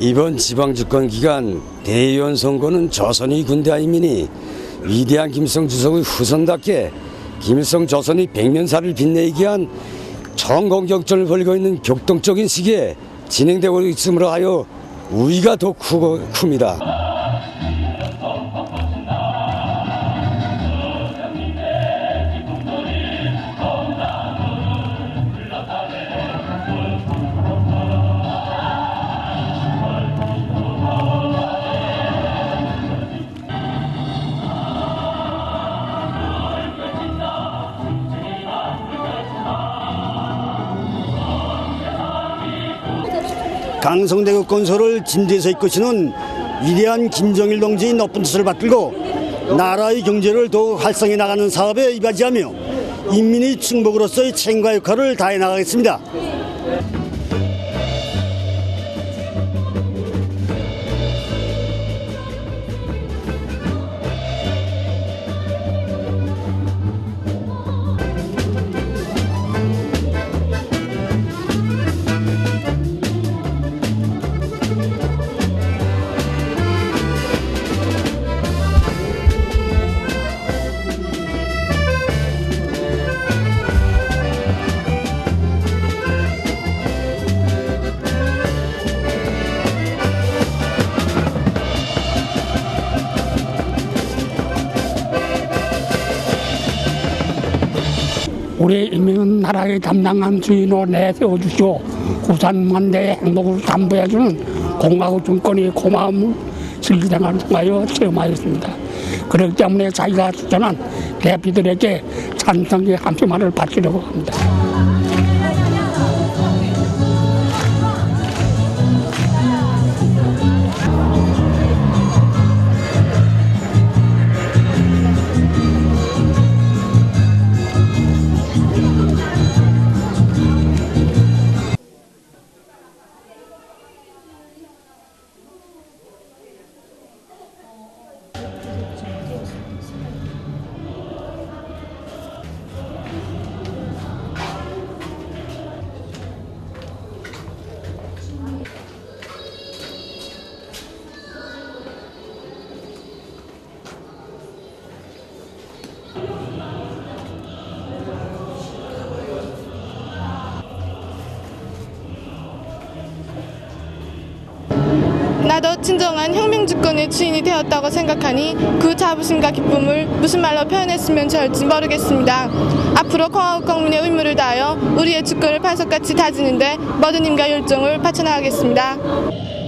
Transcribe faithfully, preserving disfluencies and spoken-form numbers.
이번 지방집권 기간 대의원 선거는 조선의 군대아이미니 위대한 김일성 주석의 후손답게 김일성 조선의 백년사를 빛내기 위한 총공격전을 벌이고 있는 격동적인 시기에 진행되고 있으므로 하여 우위가 더 크고 큽니다. 강성대교 건설을 진지에서 이끄시는 위대한 김정일 동지의 높은 뜻을 받들고 나라의 경제를 더욱 활성해 나가는 사업에 이바지하며 인민의 충복으로서의 책임과 역할을 다해 나가겠습니다. 우리 인민은 나라의 담당한 주인으로 내세워 주시오. 구산만대의 행복을 담보해주는 공화국 정권의 고마움을 실기장을 통하여 체험하였습니다. 그렇기 때문에 자기가 추천한 대표들에게 찬성의 한 표만을 바치려고 합니다. 나도 진정한 혁명주권의 주인이 되었다고 생각하니 그 자부심과 기쁨을 무슨 말로 표현했으면 좋을지 모르겠습니다. 앞으로 공화국 국민의 의무를 다하여 우리의 주권을 반석같이 다지는데 모든 힘과 열정을 바쳐나가겠습니다.